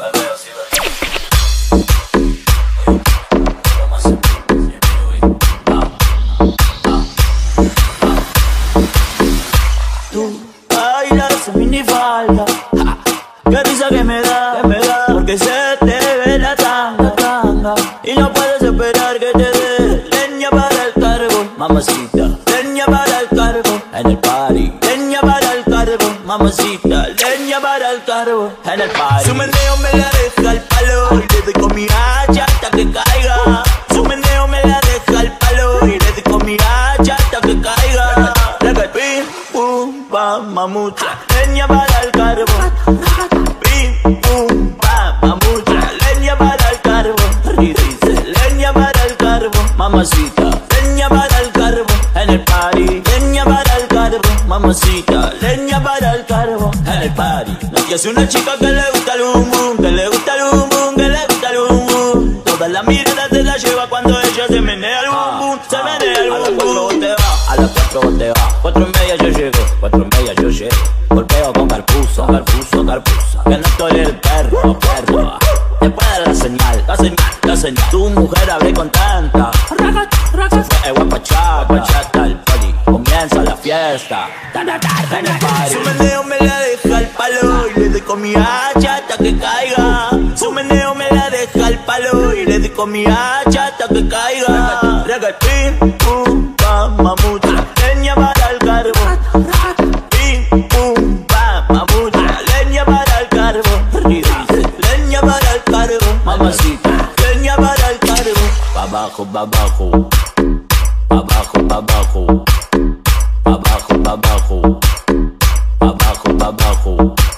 Bebeo, sí, bebeo. Tú bailas en minifalda, qué risa que me da, porque se te ve la tanga, y no puedes esperar que te dé leña para el cargo, mamacita. Leña para el cargo, en el party. Leña para el cargo, mamacita. Leña para el cargo, en el party. Su meneo me la deja al palo, y le doy con mi hacha hasta que caiga. Su meneo me la deja al palo, y le doy con mi hacha hasta que caiga. Pim, pum, pam, mamucha. Leña para el carbo. Pim, pum, pam, mamucha. Leña para el carbo. Y dice, leña para el carbo, mamacita. Leña para el carbo, en el party. Leña para el carbo, mamacita. Leña para el carbo, en el party. No que es una chica que le gusta el bum bum, que le gusta el bum bum, que le gusta el bum bum. Todas las miradas se la lleva cuando ella se menea el bum bum, se menea el bum bum. A las 4 te va, 4:30 yo llego, 4:30 yo llego. Golpeo con carpuzo, que no estoy el perro. Después de la señal, tu mujer hablé con tanta. Se fue guapachata, el poli, comienza la fiesta. En el party. Su meneo me la deja al palo, y le doy con mi hacha hasta que caiga. Su meneo me la deja al palo, y le doy con mi hacha hasta que caiga. Pim, pum, pam, mamucha. Leña para el carbo. Pim, pum, pam, mamucha. Leña para el carbo. Y dice, leña para el carbo, mamacita. Leña para el carbo. Pa' abajo, pa' abajo. Pa' abajo, pa' abajo. Pa' abajo, pa' abajo. Pa' abajo, pa' abajo.